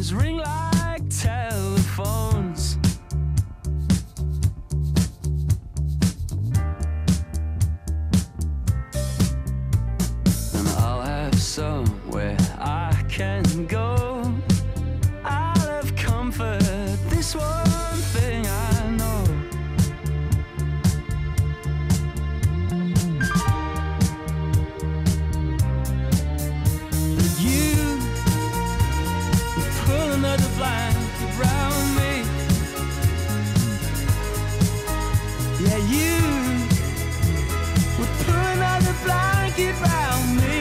ears ring like telephones. And I'll have somewhere I can go. I'll have comfort, this one thing I know. That you would pull another blanket round me. Yeah, you would pull another blanket round me.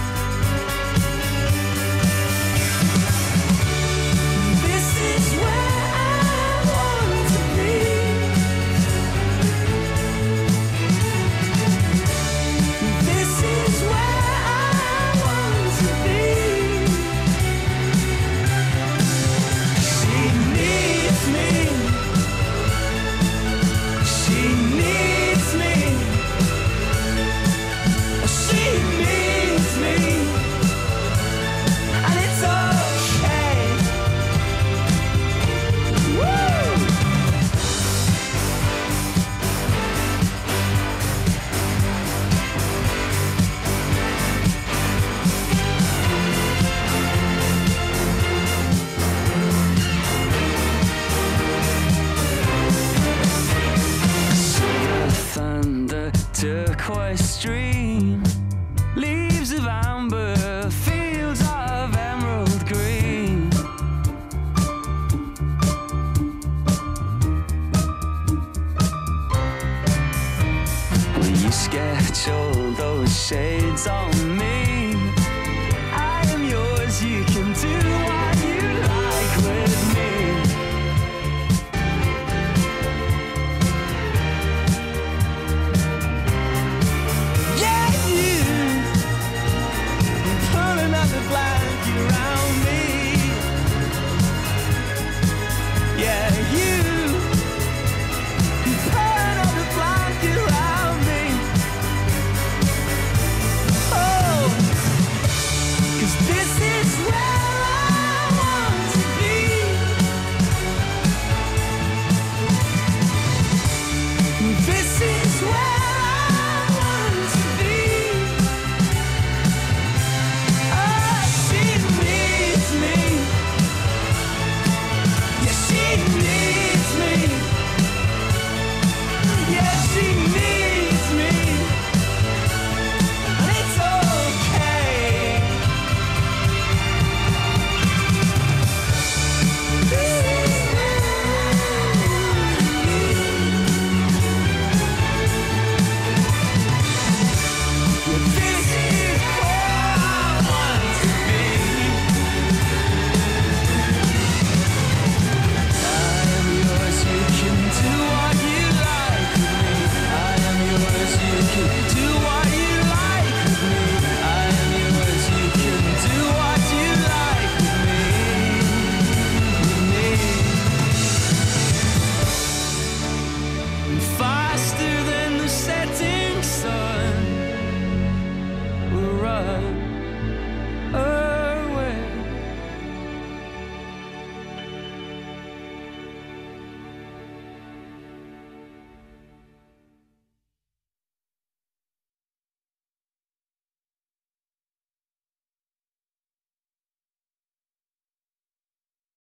Turquoise stream, leaves of amber, fields of emerald green. When you sketch all those shades on